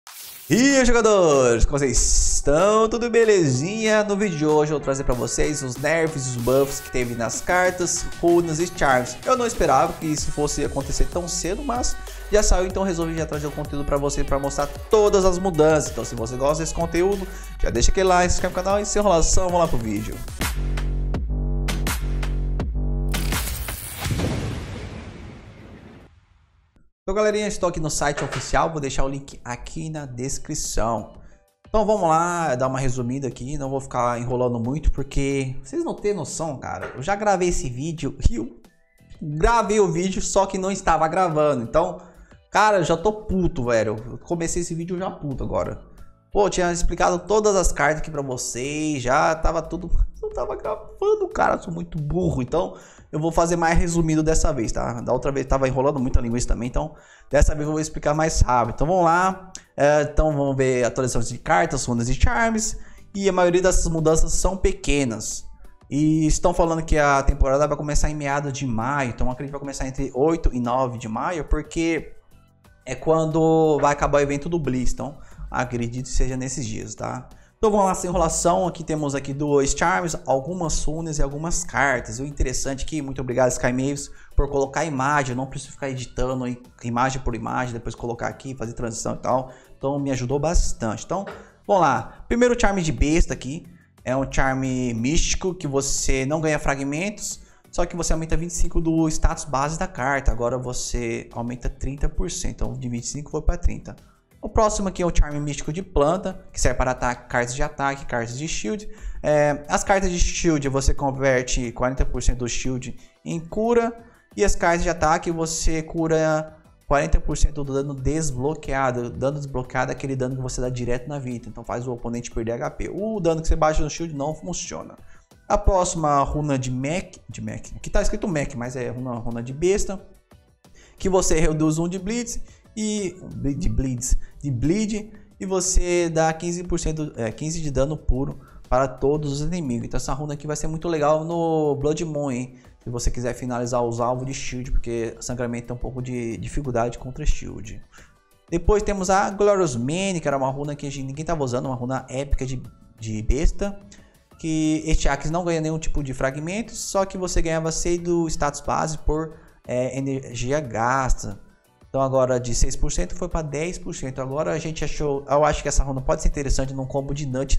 E aí, jogadores, como vocês estão? Tudo belezinha? No vídeo de hoje eu vou trazer pra vocês os nerfs e os buffs que teve nas cartas, runas e charms. Eu não esperava que isso fosse acontecer tão cedo, mas já saiu, então resolvi já trazer o conteúdo pra você, pra mostrar todas as mudanças. Então se você gosta desse conteúdo, já deixa aquele like, se inscreve no canal e sem enrolação, vamos lá pro vídeo. Então galerinha, estou aqui no site oficial, vou deixar o link aqui na descrição. Então vamos lá, dar uma resumida aqui, não vou ficar enrolando muito porque vocês não têm noção, cara. Eu já gravei esse vídeo e eu gravei o vídeo, só que não estava gravando. Então, cara, eu já tô puto, velho. Eu comecei esse vídeo já puto agora. Pô, eu tinha explicado todas as cartas aqui pra vocês, já tava tudo... Eu tava gravando, cara, eu sou muito burro, então eu vou fazer mais resumido dessa vez, tá? Da outra vez tava enrolando muita linguiça também, então dessa vez eu vou explicar mais rápido. Então vamos lá, então vamos ver atualizações de cartas, runas e charms, e a maioria dessas mudanças são pequenas. E estão falando que a temporada vai começar em meados de maio, então eu acredito que vai começar entre 8 e 9 de maio, porque é quando vai acabar o evento do Blitz, então acredito que seja nesses dias, tá? Então vamos lá, sem enrolação, aqui temos aqui dois charms, algumas runas e algumas cartas. E o interessante aqui, muito obrigado SkyMaves por colocar imagem, eu não preciso ficar editando imagem por imagem, depois colocar aqui, fazer transição e tal. Então me ajudou bastante. Então vamos lá, primeiro charm de besta aqui, é um charm místico que você não ganha fragmentos, só que você aumenta 25 do status base da carta, agora você aumenta 30%, então de 25 foi para 30%. O próximo aqui é o charm místico de planta, que serve para cartas de ataque, cartas de shield. As cartas de shield você converte 40% do shield em cura. E as cartas de ataque você cura 40% do dano desbloqueado. Dano desbloqueado é aquele dano que você dá direto na vida, então faz o oponente perder HP. O dano que você baixa no shield não funciona. A próxima runa de mech, aqui está escrito mech, mas é uma runa de besta, que você reduz 1 de blitz e de bleed e você dá 15% de dano puro para todos os inimigos. Então essa runa aqui vai ser muito legal no Blood Moon, hein? Se você quiser finalizar os alvos de shield, porque sangramento tem um pouco de dificuldade contra shield. Depois temos a Glorious Man, que era uma runa que ninguém estava usando, uma runa épica de besta, que este Axe não ganha nenhum tipo de fragmentos, só que você ganhava 6 do status base por energia gasta. Então agora de 6% foi para 10%. Agora a gente achou... Eu acho que essa runa pode ser interessante num combo de Nut,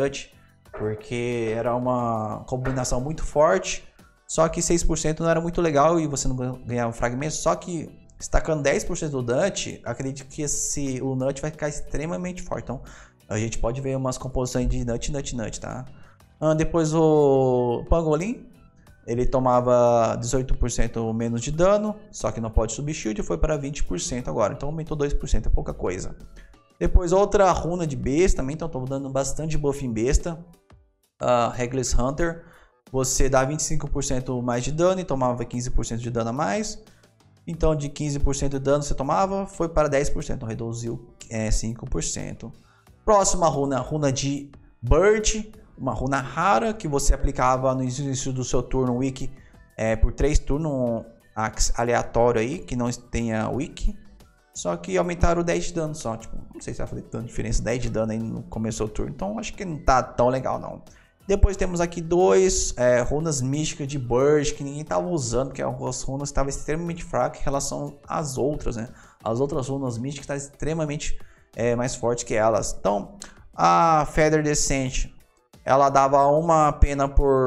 porque era uma combinação muito forte. Só que 6% não era muito legal e você não ganhava fragmentos. Só que destacando 10% do Nut, acredito que o Nut vai ficar extremamente forte. Então a gente pode ver umas composições de Nut, tá? Depois o Pangolin. Ele tomava 18% menos de dano, só que não pode subir shield, foi para 20% agora, então aumentou 2%, é pouca coisa. Depois outra runa de besta também, então estou dando bastante buff em besta. Reckless Hunter, você dá 25% mais de dano e tomava 15% de dano a mais. Então de 15% de dano você tomava, foi para 10%, então reduziu 5%. Próxima runa de Bird. Uma runa rara que você aplicava no início do seu turno wiki por 3 turnos aleatório aí, que não tenha wiki. Só que aumentaram 10 de dano só, tipo, não sei se vai fazer tanta diferença, 10 de dano aí no começo do turno, então acho que não tá tão legal não. Depois temos aqui dois runas místicas de Burst que ninguém tava usando, porque as runas estavam extremamente fracas em relação às outras, né? As outras runas místicas estavam extremamente mais fortes que elas. Então, a Feather Descent, ela dava uma pena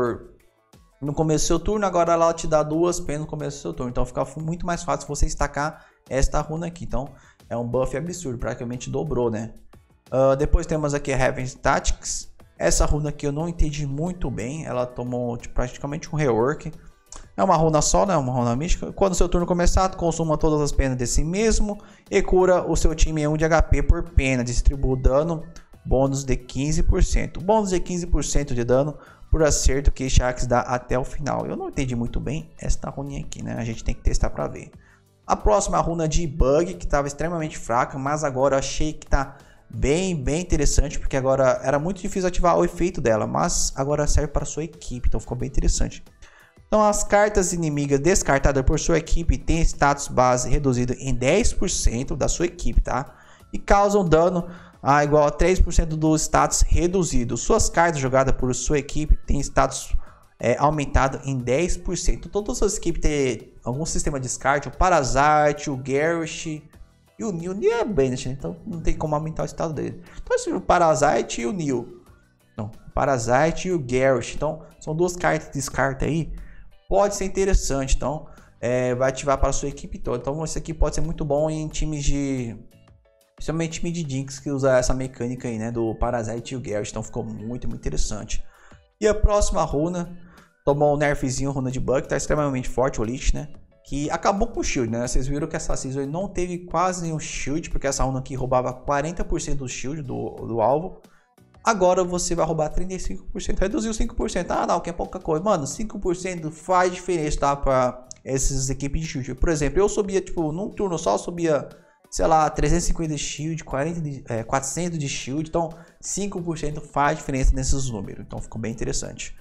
no começo do seu turno, agora ela te dá 2 penas no começo do seu turno. Então fica muito mais fácil você estacar esta runa aqui. Então é um buff absurdo, praticamente dobrou, né? Depois temos aqui a Heaven Tactics. Essa runa aqui eu não entendi muito bem, ela tomou praticamente um rework. É uma runa só, né? Uma runa mística. Quando o seu turno começar, consuma todas as penas de si mesmo e cura o seu time em 1 de HP por pena. Distribua dano. Bônus de 15%. Bônus de 15% de dano por acerto que Shax dá até o final. Eu não entendi muito bem esta runinha aqui, né? A gente tem que testar para ver. A próxima runa de Bug, que estava extremamente fraca, mas agora eu achei que tá bem interessante, porque agora era muito difícil ativar o efeito dela, mas agora serve para sua equipe, então ficou bem interessante. Então as cartas inimigas descartadas por sua equipe têm status base reduzido em 10% da sua equipe, tá? e causam dano igual a 3% do status reduzido. Suas cartas jogadas por sua equipe têm status aumentado em 10%. Todas as equipes têm algum sistema de descarte, o Parasite, o Garrosh e o Neil. O Neil é Banished, então não tem como aumentar o estado dele. Então esse é o Parasite e o Neil. Não, o Parasite e o Garrosh. Então são duas cartas de descarte aí. Pode ser interessante, então vai ativar para a sua equipe toda. Então esse aqui pode ser muito bom em times de... Principalmente time de Jinx que usa essa mecânica aí, né? Do Parasite e o Garrosh. Então ficou muito interessante. E a próxima runa tomou um nerfzinho, runa de Bug, tá extremamente forte, o Lich, né? Que acabou com o shield, né? Vocês viram que essa season não teve quase nenhum shield, porque essa runa aqui roubava 40% do shield do alvo. Agora você vai roubar 35%, reduziu 5%. Ah, não, que é pouca coisa. Mano, 5% faz diferença, tá? Pra essas equipes de shield. Por exemplo, eu subia, tipo, num turno só, eu subia, sei lá, 350 de shield, 400 de shield. Então, 5% faz diferença nesses números. Então, ficou bem interessante.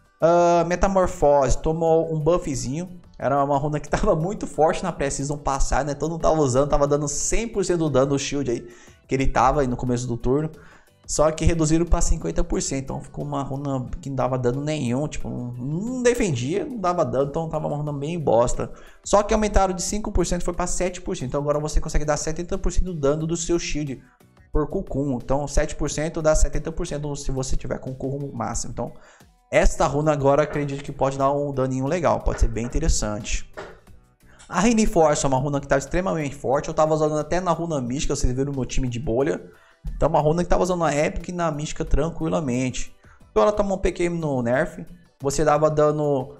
Metamorfose tomou um buffzinho. Era uma runa que tava muito forte na pré-season passada, né? Todo mundo tava usando, tava dando 100% do dano do shield aí que ele tava aí no começo do turno. Só que reduziram para 50%. Então, ficou uma runa que não dava dano nenhum. Tipo, não defendia, não dava dano. Então, tava uma runa bem bosta. Só que aumentaram de 5%, foi para 7%. Então, agora você consegue dar 70% do dano do seu shield por Cocoon. Então 7% dá 70% se você tiver com o Cocoon máximo. Então esta runa agora acredito que pode dar um daninho legal, pode ser bem interessante. A Reinforce é uma runa que está extremamente forte, eu estava usando até na runa mística, vocês viram o meu time de bolha. Então uma runa que estava usando na Epic e na mística tranquilamente. Então ela tomou um pequeno nerf, você dava dano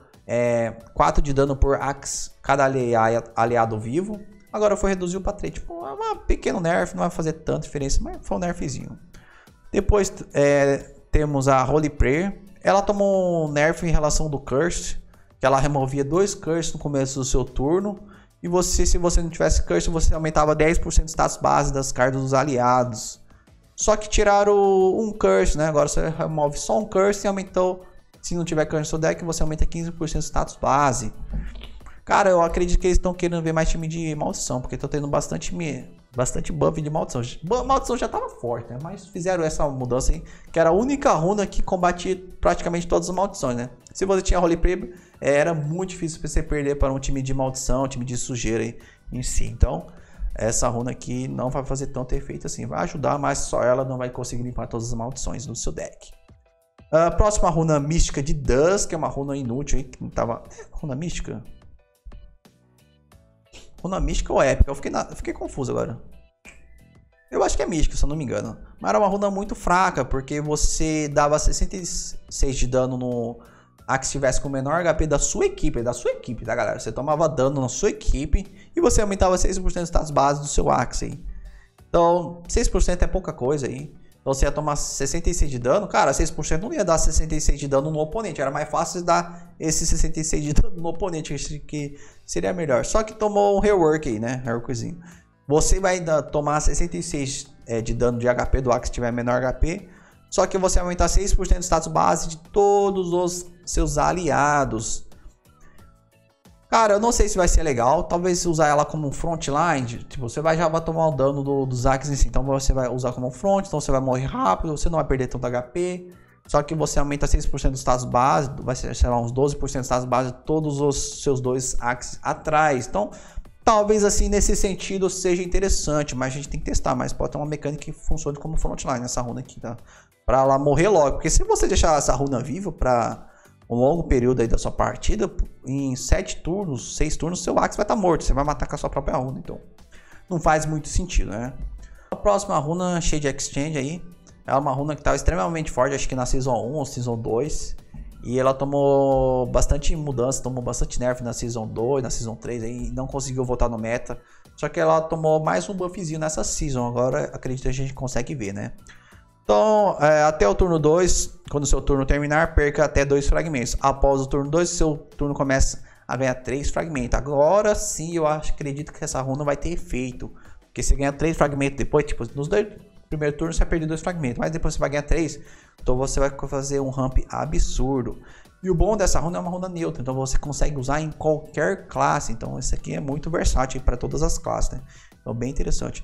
4 de dano por Axe cada aliado vivo. Agora foi reduzido para 3, tipo, é um pequeno nerf, não vai fazer tanta diferença, mas foi um nerfzinho. Depois temos a Holy Prayer. Ela tomou um nerf em relação do Curse, que ela removia 2 Curse no começo do seu turno. E você, se você não tivesse Curse, você aumentava 10% de status base das cartas dos aliados. Só que tiraram um Curse, né? Agora você remove só um Curse e aumentou. Se não tiver Curse no seu deck, você aumenta 15% de status base. Cara, eu acredito que eles estão querendo ver mais time de maldição, porque estão tendo bastante buff de maldição. Maldição já estava forte, né? Mas fizeram essa mudança aí, que era a única runa que combatia praticamente todas as maldições, né? Se você tinha Holy Prayer, era muito difícil você perder para um time de maldição, um time de sujeira aí em si. Então, essa runa aqui não vai fazer tanto efeito assim. Vai ajudar, mas só ela não vai conseguir limpar todas as maldições do seu deck. A próxima runa mística de Dusk, que é uma runa inútil aí, que não tava... Runa mística? Runa mística ou épica? Eu fiquei confuso agora. Eu acho que é mística, se eu não me engano. Mas era uma runa muito fraca, porque você dava 66 de dano no Axe que estivesse com o menor HP da sua equipe, tá, galera? Você tomava dano na sua equipe e você aumentava 6% de status base do seu Axe aí. Então, 6% é pouca coisa aí. Então você ia tomar 66 de dano. Cara, 6% não ia dar 66 de dano no oponente. Era mais fácil dar esse 66 de dano no oponente, que seria melhor. Só que tomou um rework aí, né? Reworkzinho. Você vai tomar 66 de dano de HP do Axe se tiver menor HP. Só que você vai aumentar 6% de status base de todos os seus aliados. Cara, eu não sei se vai ser legal. Talvez usar ela como um frontline. Tipo, você já vai tomar o dano dos Axes em si. Então você vai usar como um front. Então você vai morrer rápido. Você não vai perder tanto HP. Só que você aumenta 6% do status base. Vai ser, sei lá, uns 12% do status base de todos os seus 2 Axes atrás. Então, talvez assim, nesse sentido, seja interessante. Mas a gente tem que testar. Mas pode ter uma mecânica que funcione como frontline nessa runa aqui, tá? Pra ela morrer logo. Porque se você deixar essa runa viva pra um longo período aí da sua partida, em 7 turnos, 6 turnos, seu Axe vai estar morto. Você vai matar com a sua própria runa, então não faz muito sentido, né? A próxima runa, Shade Exchange aí, é uma runa que estava extremamente forte, acho que na Season 1 ou Season 2. E ela tomou bastante mudança, tomou bastante nerf na Season 2, na Season 3 aí, e não conseguiu voltar no meta. Só que ela tomou mais um buffzinho nessa Season, agora acredito que a gente consegue ver, né? Então, até o turno 2, quando o seu turno terminar, perca até 2 fragmentos. Após o turno 2, seu turno começa a ganhar 3 fragmentos. Agora sim, eu acredito que essa runa vai ter efeito. Porque você ganha 3 fragmentos depois, tipo, nos 2 primeiros turnos você vai perder 2 fragmentos. Mas depois você vai ganhar 3, então você vai fazer um ramp absurdo. E o bom dessa runa é uma runa neutra, então você consegue usar em qualquer classe. Então esse aqui é muito versátil para todas as classes, né? Então bem interessante.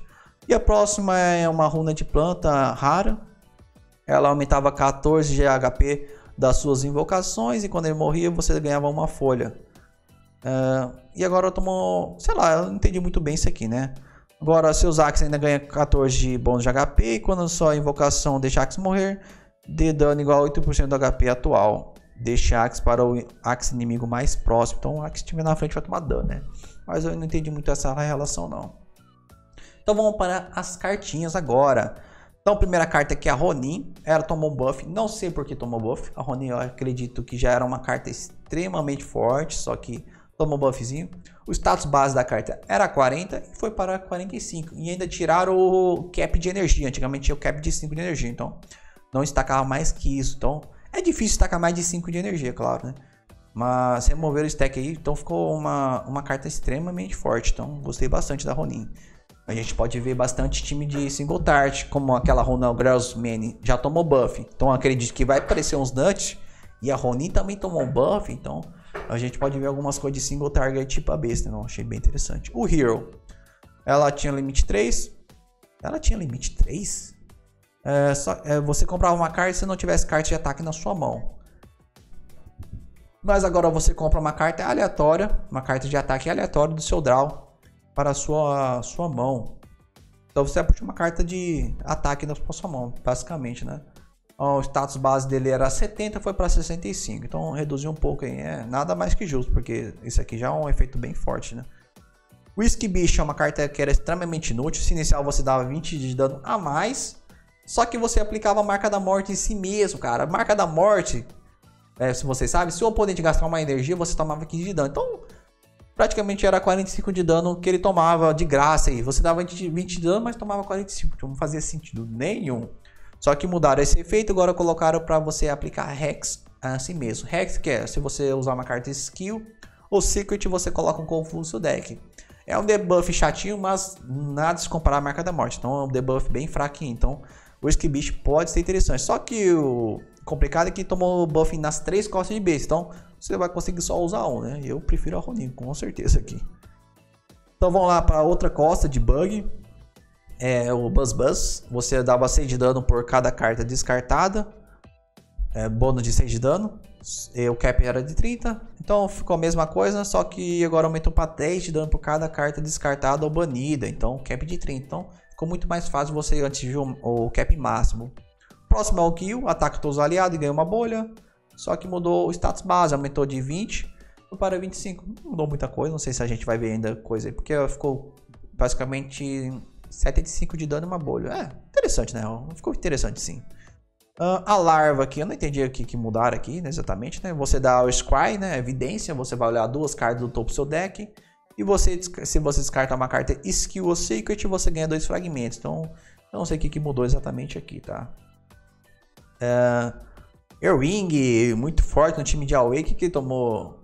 E a próxima é uma runa de planta rara. Ela aumentava 14 de HP das suas invocações e quando ele morria você ganhava uma folha. E agora tomou, sei lá, eu não entendi muito bem isso aqui, né? Agora seus Axe ainda ganha 14 de bônus de HP e quando sua invocação deixa Axe morrer, dê dano igual a 8% do HP atual. Deixe Axe para o Axe inimigo mais próximo. Então o Axe que estiver na frente vai tomar dano, né? Mas eu não entendi muito essa relação não. Então vamos para as cartinhas agora. Então a primeira carta aqui é a Ronin. Ela tomou buff, não sei por que tomou buff. A Ronin eu acredito que já era uma carta extremamente forte, só que tomou buffzinho. O status base da carta era 40 e foi para 45. E ainda tiraram o cap de energia. Antigamente tinha o cap de 5 de energia, então não estacava mais que isso. Então é difícil estacar mais de 5 de energia, claro, né? Mas removeram o stack aí, então ficou uma carta extremamente forte. Então gostei bastante da Ronin. A gente pode ver bastante time de single target, como aquela runa Grassman já tomou buff. Então acredito que vai aparecer uns nuts. E a Ronin também tomou buff, então a gente pode ver algumas coisas de single target tipo a besta, não? Achei bem interessante. O Hero, ela tinha limite 3. Ela tinha limite 3? Você comprava uma carta se não tivesse carta de ataque na sua mão. Mas agora você compra uma carta aleatória, uma carta de ataque aleatória do seu draw para a sua mão. Então você vai puxar uma carta de ataque na sua mão, basicamente, né? O status base dele era 70, foi para 65. Então reduziu um pouco aí. Nada mais que justo, porque isso aqui já é um efeito bem forte, né? O Whisky Bicho é uma carta que era extremamente inútil. Se inicial você dava 20 de dano a mais. Só que você aplicava a marca da morte em si mesmo, cara. A marca da morte, se vocês sabem, se o oponente gastar uma energia, você tomava 15 de dano. Então, praticamente era 45 de dano que ele tomava de graça aí. Você dava 20 de dano, mas tomava 45. Então não fazia sentido nenhum. Só que mudaram esse efeito, agora colocaram para você aplicar Hex a si mesmo. Hex que é, se você usar uma carta skill ou Secret, você coloca um Confuso no deck. É um debuff chatinho, mas nada se comparar à marca da morte. Então é um debuff bem fraquinho. Então o Whisky Beast pode ser interessante. Só que o complicado é que tomou buff nas 3 costas de besta. Então você vai conseguir só usar um, né? Eu prefiro a Ronin, com certeza aqui. Então vamos lá para outra costa de bug. O Buzz Buzz. Você dava 6 de dano por cada carta descartada. Bônus de 6 de dano. O cap era de 30. Então ficou a mesma coisa, só que agora aumentou para 10 de dano por cada carta descartada ou banida. Então cap de 30. Então ficou muito mais fácil você atingir o cap máximo. Próximo é o Kill. Ataca todos os aliados e ganha uma bolha. Só que mudou o status base. Aumentou de 20 para 25. Não mudou muita coisa. Não sei se a gente vai ver ainda coisa aí. Porque ficou basicamente 75 de dano e uma bolha. Interessante, né? Ficou interessante, sim. A larva aqui, eu não entendi o que mudaram aqui, né, exatamente, né? Você dá o Scry, né? Evidência. Você vai olhar 2 cartas do topo do seu deck. E se você descartar uma carta Skill ou Secret, você ganha 2 fragmentos. Então, eu não sei o que mudou exatamente aqui, tá? Airwing, muito forte no time de Away. O que ele tomou?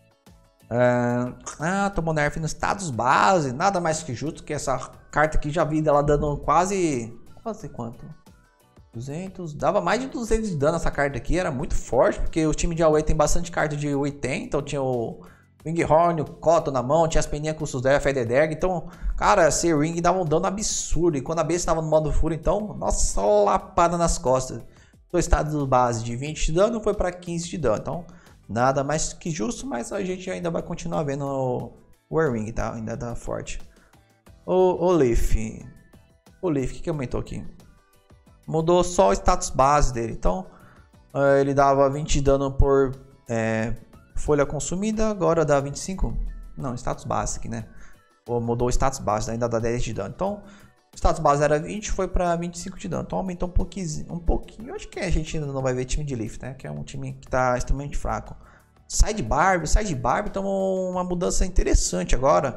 Tomou nerf no status base. Nada mais que justo, que essa carta aqui já vi ela dando quase quanto? 200, dava mais de 200 de dano essa carta aqui, era muito forte, porque o time de Away tem bastante carta de 80, então tinha o Winghorn, o Cotton na mão, tinha as peninhas com o Susdare, a Federderg, então, cara, esse Ring dava um dano absurdo, e quando a besta estava no modo fúria, então, nossa, só lapada nas costas. O estado base de 20 de dano foi para 15 de dano, então, nada mais que justo, mas a gente ainda vai continuar vendo o Airwing, tá? Ainda tá forte. O Leaf, o que aumentou aqui? Mudou só o status base dele. Então, ele dava 20 de dano por folha consumida. Agora dá 25. Não, status base, né? Mudou o status base, ainda dá 10 de dano. Então, o status base era 20, foi para 25 de dano. Então, aumentou um pouquinho. Acho que a gente ainda não vai ver time de Leaf, né? Que é um time que está extremamente fraco. Side Barb tomou uma mudança interessante agora.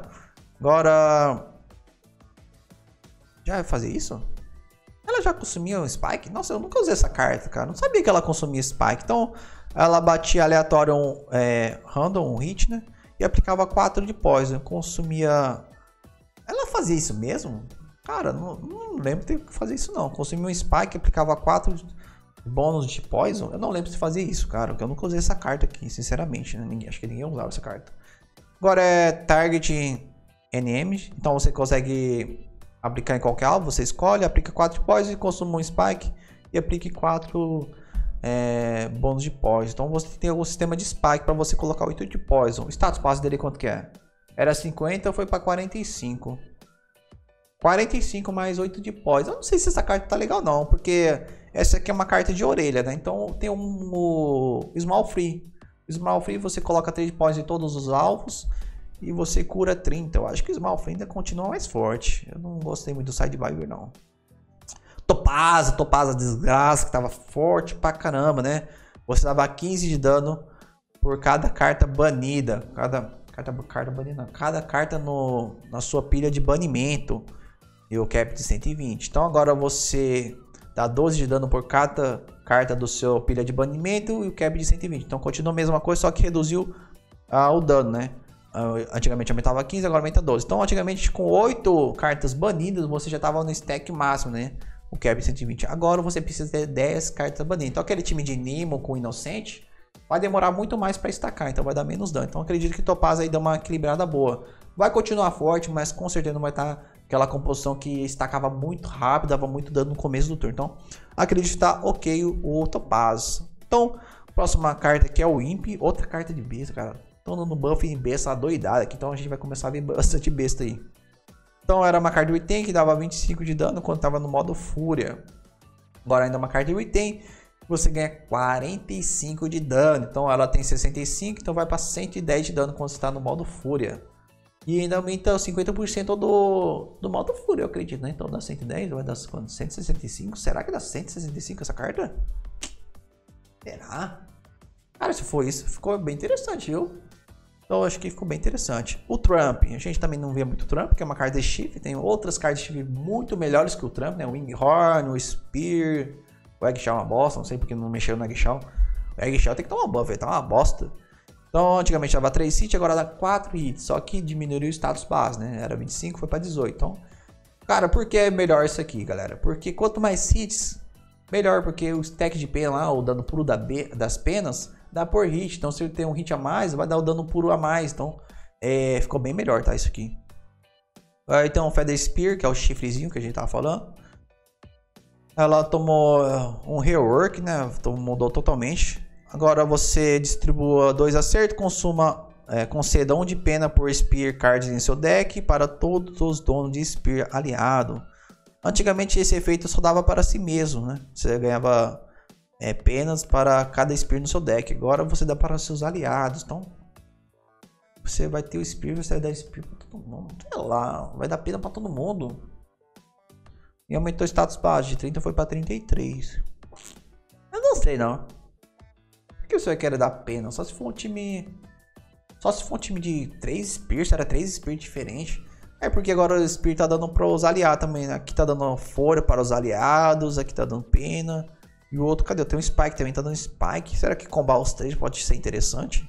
Já vai fazer isso? Ela já consumia um Spike? Nossa, eu nunca usei essa carta, cara. Não sabia que ela consumia Spike. Então, ela batia aleatório random, um hit, né? E aplicava 4 de Poison. Consumia... Ela fazia isso mesmo? Cara, não lembro de fazer isso, não. Consumia um Spike, aplicava 4 bônus de Poison. Eu não lembro se fazia isso, cara. Porque eu nunca usei essa carta aqui, sinceramente, né? Acho que ninguém usava essa carta. Agora é Target NM. Então, você consegue... aplicar em qualquer alvo, você escolhe, aplica 4 de poison, consuma um spike e aplique 4 bônus de poison. Então você tem algum sistema de spike para você colocar 8 de poison. O status base dele quanto que é? Era 50, foi para 45. 45 mais 8 de poison. Eu não sei se essa carta tá legal não, porque essa aqui é uma carta de orelha, né? Então tem o Small Free. O Small Free você coloca 3 de poison em todos os alvos e você cura 30. Eu acho que o Small Free ainda continua mais forte. Eu não gostei muito do Sidewinder não. Topaz, desgraça, que tava forte pra caramba, né? Você dava 15 de dano por cada carta banida. Cada carta na sua pilha de banimento. E o cap de 120. Então agora você dá 12 de dano por cada carta do seu pilha de banimento e o cap de 120. Então continua a mesma coisa, só que reduziu o dano, né? Antigamente aumentava 15, agora aumenta 12. Então antigamente com 8 cartas banidas você já estava no stack máximo, né? O cap 120. Agora você precisa ter 10 cartas banidas. Então aquele time de Nemo com Inocente vai demorar muito mais para estacar, então vai dar menos dano. Então acredito que Topaz aí dá uma equilibrada boa. Vai continuar forte, mas com certeza não vai estar aquela composição que estacava muito rápido, dava muito dano no começo do turno. Então acredito que tá ok o Topaz. Então próxima carta aqui é o Imp, outra carta de besta, cara. Estão dando buff em besta doidada aqui, então a gente vai começar a ver bastante besta aí. Então era uma carta de item que dava 25 de dano quando estava no modo Fúria. Agora ainda é uma carta de item, você ganha 45 de dano. Então ela tem 65, então vai para 110 de dano quando você está no modo Fúria. E ainda aumenta 50% do modo Fúria, eu acredito, né? Então dá 110, vai dar quanto? 165? Será que dá 165 essa carta? Será? Cara, se for isso, ficou bem interessante, viu? Então acho que ficou bem interessante. O Trump, a gente também não vê muito Trump, que é uma carta de chifre. Tem outras cartas de chifre muito melhores que o Trump, né? O Winghorn, o Spear, o Eggshell é uma bosta, não sei porque não mexeram no Eggshell. O Eggshell tem que tomar uma buff, tá uma bosta. Então antigamente dava 3 hits, agora dá 4 hits, só que diminuiu o status base, né? Era 25, foi para 18. Então, cara, por que é melhor isso aqui, galera? Porque quanto mais hits, melhor, porque o stack de pena lá, o dano puro das penas, dá por hit. Então se ele tem um hit a mais, vai dar o dano puro a mais. Então ficou bem melhor, tá? Isso aqui. Aí tem o Feather Spear, que é o chifrezinho que a gente tava falando. Ela tomou um rework, né? Mudou totalmente. Agora você distribua 2 acertos, conceda 1 de pena por Spear cards em seu deck para todos os donos de Spear aliado. Antigamente esse efeito só dava para si mesmo, né? Você ganhava penas para cada Spear no seu deck. Agora você dá para seus aliados. Então você vai ter o Spear, você vai dar Spear para todo mundo. Sei lá, vai dar pena para todo mundo. E aumentou o status base de 30, foi para 33. Eu não sei não. Por que você vai querer dar pena? Só se for um time. Só se for um time de 3 Spears, era 3 Spears diferentes. É porque agora o Spear tá dando para os aliados também, né? Aqui tá dando fora para os aliados, aqui tá dando pena. E o outro, cadê? Tem um Spike também, tá dando Spike. Será que combar os 3 pode ser interessante?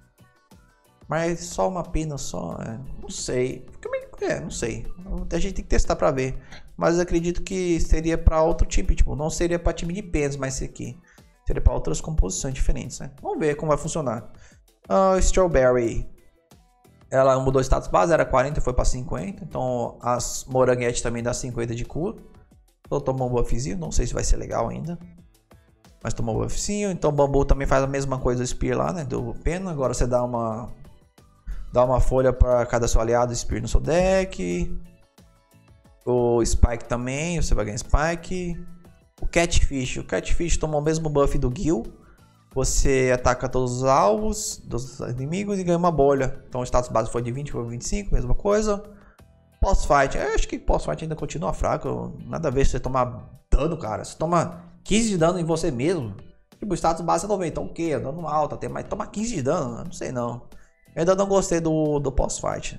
Mas só uma pena, só... não sei. Não sei. A gente tem que testar pra ver. Mas eu acredito que seria pra outro tipo. Tipo, não seria pra time de penas, mas esse aqui seria pra outras composições diferentes, né? Vamos ver como vai funcionar. Strawberry. Ela mudou o status base, era 40 e foi pra 50. Então as moranguetes também dá 50 de cura. Então tomou um buffzinho, não sei se vai ser legal ainda. Mas tomou um buffzinho. Então o bambu também faz a mesma coisa do Spear lá, né? Deu pena. Agora você dá uma folha para cada seu aliado Spear no seu deck. O Spike também, você vai ganhar Spike. O Catfish tomou o mesmo buff do Gil. Você ataca todos os alvos dos inimigos e ganha uma bolha. Então o status base foi de 20, foi 25, mesma coisa. Pós-fight, eu acho que pós-fight ainda continua fraco. Nada a ver se você tomar dano, cara. Você toma 15 de dano em você mesmo. Tipo, o status base é 90, então o que? Dano alto até, mas toma 15 de dano, não sei não. Eu ainda não gostei do pós-fight.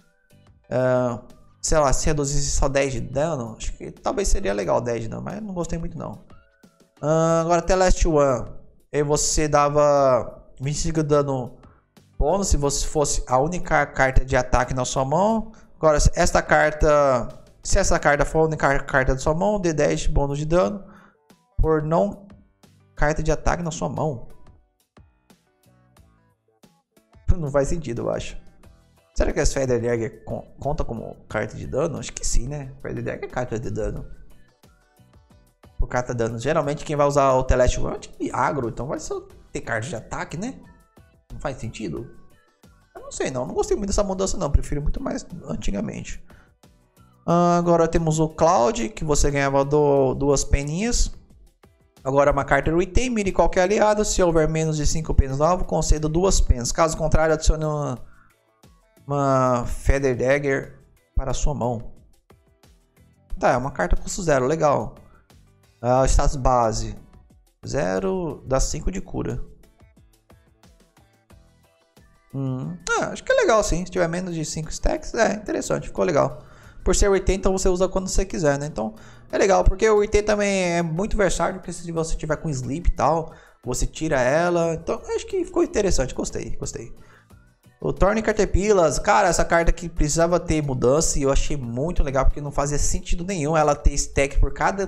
Sei lá, se reduzisse só 10 de dano, acho que talvez seria legal 10 de dano, mas não gostei muito não. Agora até Last One, aí você dava 25 de dano bônus se você fosse a única carta de ataque na sua mão. Agora, se essa carta for a única carta da sua mão, dê 10 bônus de dano por não carta de ataque na sua mão. Não faz sentido, eu acho. Será que as Feather Dagger conta como carta de dano? Acho que sim, né? Feather Dagger é carta de dano. Por carta de dano. Geralmente quem vai usar o Celestial é um time agro, então vai só ter carta de ataque, né? Não faz sentido? Eu não sei não, não gostei muito dessa mudança não, prefiro muito mais antigamente. Agora temos o Cloud, que você ganhava duas peninhas. Agora uma carta Retain, mire qualquer aliado, se houver menos de 5 penas no alvo, conceda 2 penas. Caso contrário, adicione uma Feather Dagger para a sua mão. Tá, é uma carta custo 0, legal. Status base 0, dá 5 de cura. Acho que é legal sim, se tiver menos de 5 stacks, é interessante, ficou legal. Por ser Retain, então você usa quando você quiser, né? Então é legal, porque o Retain também é muito versátil, porque se você tiver com Sleep e tal, você tira ela. Então acho que ficou interessante, gostei. O Thorn Caterpillars, cara, essa carta aqui precisava ter mudança e eu achei muito legal, porque não fazia sentido nenhum ela ter stack por cada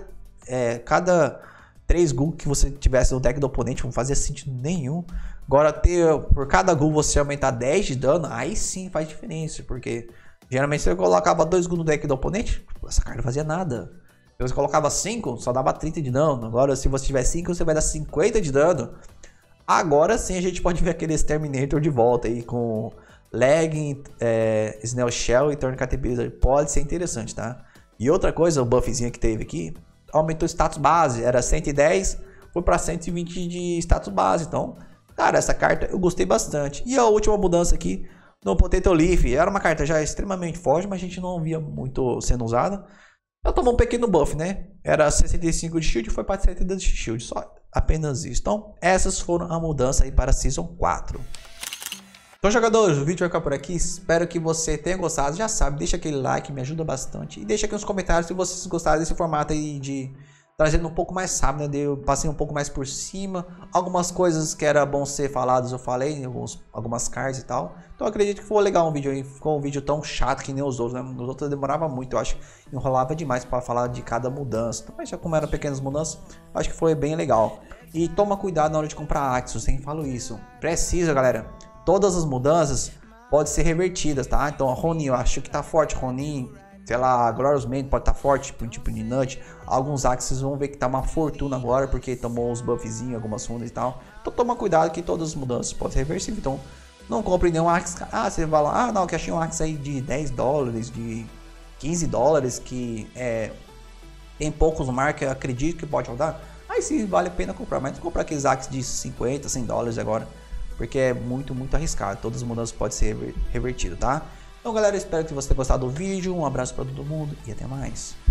3 ghoul que você tivesse no deck do oponente, não fazia sentido nenhum. Agora ter por cada ghoul você aumentar 10 de dano, aí sim faz diferença, porque geralmente você colocava 2 ghoul no deck do oponente, essa carta não fazia nada. Se você colocava 5, só dava 30 de dano. Agora se você tiver 5, você vai dar 50 de dano. Agora sim a gente pode ver aquele Exterminator de volta aí com Legging, Snail Shell e Thorn Caterpillar. Pode ser interessante, tá? E outra coisa, o buffzinho que teve aqui, aumentou o status base, era 110, foi para 120 de status base. Então, cara, essa carta eu gostei bastante. E a última mudança aqui no Potato Leaf, era uma carta já extremamente forte, mas a gente não via muito sendo usada. Ela tomou um pequeno buff, né? Era 65 de shield, foi para 70 de shield, só apenas isso. Então, essas foram a mudança aí para a Season 4. Então, jogadores, o vídeo vai ficar por aqui. Espero que você tenha gostado. Já sabe, deixa aquele like, me ajuda bastante. E deixa aqui nos comentários se vocês gostaram desse formato aí de trazendo um pouco mais rápido, né? Eu passei um pouco mais por cima. Algumas coisas que era bom ser faladas eu falei, algumas cards e tal. Então acredito que foi legal um vídeo aí. Ficou um vídeo tão chato que nem os outros, né? Os outros demorava muito, eu acho. Enrolava demais para falar de cada mudança. Então, mas já como eram pequenas mudanças, acho que foi bem legal. E toma cuidado na hora de comprar Axios, sempre falo isso. Precisa, galera. Todas as mudanças podem ser revertidas, tá? Então a Ronin, eu acho que tá forte. Ronin, sei lá, Glorious Man pode estar forte, tipo de Nut. Alguns Axes vão ver que tá uma fortuna agora, porque tomou uns buffzinhos, algumas runas e tal. Então toma cuidado que todas as mudanças podem ser reversíveis. Então não compre nenhum Axe. Você vai lá, não, que achei um Axe aí de 10 dólares, de 15 dólares, que tem poucos marcas, acredito que pode rodar. Aí sim vale a pena comprar, mas não comprar aqueles Axes de 50, 100 dólares agora, porque é muito arriscado. Todas as mudanças podem ser revertidas, tá? Então galera, espero que você tenha gostado do vídeo, um abraço para todo mundo e até mais.